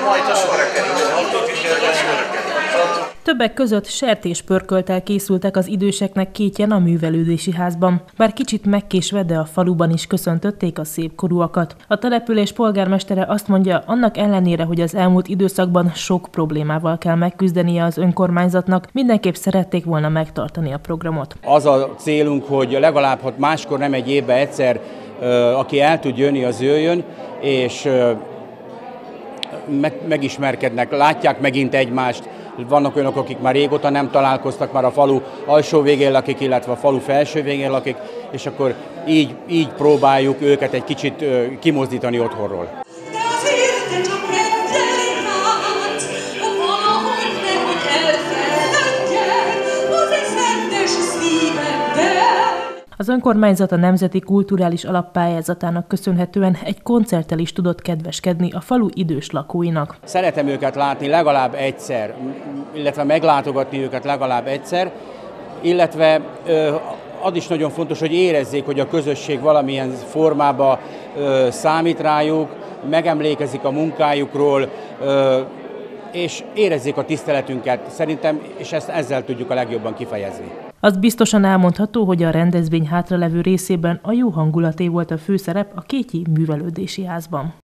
Többek között sertéspörkölttel készültek az időseknek kétjen a művelődési házban. Bár kicsit megkésve, de a faluban is köszöntötték a szépkorúakat. A település polgármestere azt mondja, annak ellenére, hogy az elmúlt időszakban sok problémával kell megküzdenie az önkormányzatnak, mindenképp szerették volna megtartani a programot. Az a célunk, hogy legalább, ha máskor nem egy évben egyszer, aki el tud jönni, az jöjjön, és megismerkednek, látják megint egymást. Vannak olyanok, akik már régóta nem találkoztak, már a falu alsó végén lakik, illetve a falu felső végén lakik, és akkor így próbáljuk őket egy kicsit kimozdítani otthonról. Az önkormányzat a Nemzeti Kulturális Alap pályázatának köszönhetően egy koncerttel is tudott kedveskedni a falu idős lakóinak. Szeretem őket látni legalább egyszer, illetve meglátogatni őket legalább egyszer, illetve az is nagyon fontos, hogy érezzék, hogy a közösség valamilyen formában számít rájuk, megemlékezik a munkájukról, és érezzék a tiszteletünket szerintem, és ezzel tudjuk a legjobban kifejezni. Az biztosan elmondható, hogy a rendezvény hátralevő részében a jó hangulaté volt a főszerep a Kétyi Művelődési Házban.